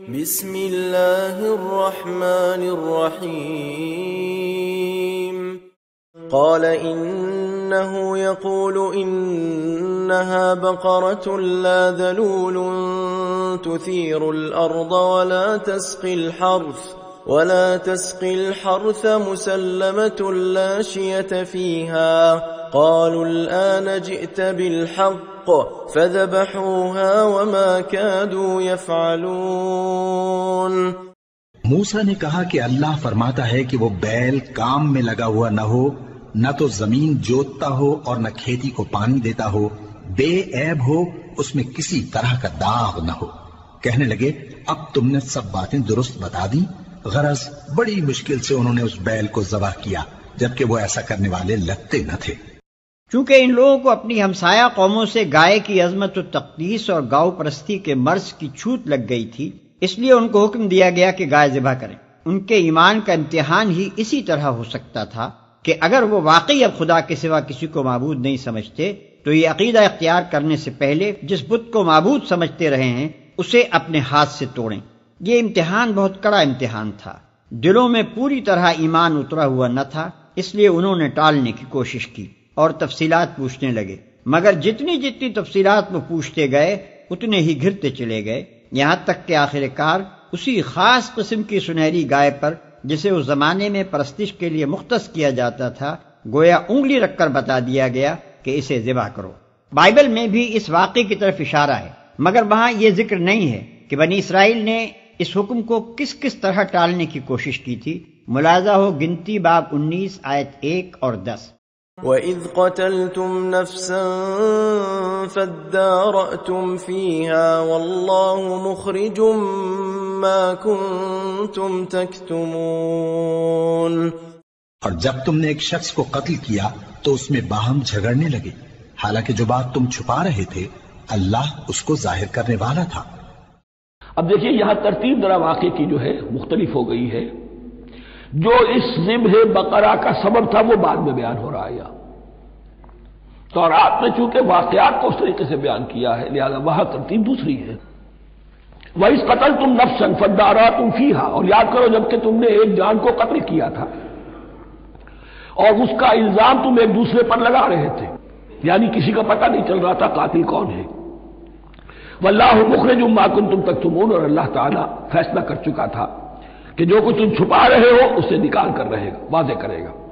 بسم اللہ الرحمن الرحیم قال إنه يقول إنها بقرة لا ذلول تثير الأرض ولا تسقي الحرث مسلمة لا شية فيها قالوا الآن جئت بالحق فذبحوها وما كادوا يفعلون۔ موسیٰ نے کہا کہ اللہ فرماتا ہے کہ وہ بیل کام میں لگا ہوا نہ ہو، نہ تو زمین جوتتا ہو اور نہ کھیتی کو پانی دیتا ہو، بے عیب ہو، اس میں کسی طرح کا داغ نہ ہو۔ کہنے لگے اب تم نے سب باتیں درست بتا دی۔ غرض بڑی مشکل سے انہوں نے اس بیل کو ذبح کیا، جبکہ وہ ایسا کرنے والے لگتے نہ تھے۔ چونکہ ان لوگوں کو اپنی ہمسایہ قوموں سے گائے کی عظمت و تقدیس اور گاؤ پرستی کے مرض کی چھوت لگ گئی تھی، اس لیے ان کو حکم دیا گیا کہ گائے ذبح کریں۔ ان کے ایمان کا امتحان ہی اسی طرح ہو سکتا تھا کہ اگر وہ واقعی اب خدا کے سوا کسی کو معبود نہیں سمجھتے تو یہ عقیدہ اختیار کرنے سے پہلے جس بت کو معبود سمجھتے رہے ہیں اسے اپنے ہاتھ سے توڑیں۔ یہ امتحان بہت کڑا امتحان تھا۔ دلوں میں پوری طرح ایمان اترا ہوا نہ تھا، اس لیے انہوں نے ٹالنے کی کوشش کی اور تفصیلات پوچھنے لگے، مگر جتنی جتنی تفصیلات وہ پوچھتے گئے اتنے ہی گھرتے چلے گئے، یہاں تک کہ آخر کار اسی خاص قسم کی سنہری گائے پر جسے اس زمانے میں پرستش کے لیے مختص کیا جاتا تھا گویا انگلی رکھ کر بتا دیا گیا کہ اسے ذبح کرو۔ بائبل میں بھی اس واقعے کی طرف اشارہ ہے، مگر وہاں یہ ذکر نہیں ہے کہ بنی اسرائیل نے اس حکم کو کس کس طرح ٹالنے کی کوشش کی تھی۔ ملاحظہ ہو گنتی باب 19 آیت 1 اور 10۔ وَإِذْ قَتَلْتُمْ نَفْسًا فَادَّارَأْتُمْ فِيهَا وَاللَّهُ مُخْرِجٌ مَا كُنْتُمْ تَكْتُمُونَ۔ اور جب تم نے ایک شخص کو قتل کیا تو اس میں باہم جھگڑنے لگے، حالانکہ جو بات تم چھپا رہے تھے اللہ اس کو ظاہر کرنے والا تھا۔ اب دیکھیے یہاں ترتیب ذرا واقعے کی جو ہے مختلف ہو گئی ہے۔ جو اس ذبح بقرہ کا سبب تھا وہ بعد میں بیان ہو رہا ہے یہاں۔ تورات میں چونکہ واقعات کو اس طریقے سے بیان کیا ہے لہذا وہاں ترتیب دوسری ہے۔ وَإِذْ قَتَلْتُمْ نَفْسًا فَادَّارَأْتُمْ فِيهَا، اور یاد کرو جب کہ تم نے ایک جان کو قتل کیا تھا اور اس کا الزام تم ایک دوسرے پر لگا رہے تھے، یعنی کسی کا پتہ نہیں چل رہا تھا قاتل کون ہے۔ وَاللَّهُ مُخْرِجٌ مَا كُنْتُمْ تَكْتُمُونَ، اور اللہ تعالیٰ فیصلہ کر چکا تھا کہ جو کچھ تم چھپا رہے ہو اسے نکال کر رہے گا، واضح کرے گا۔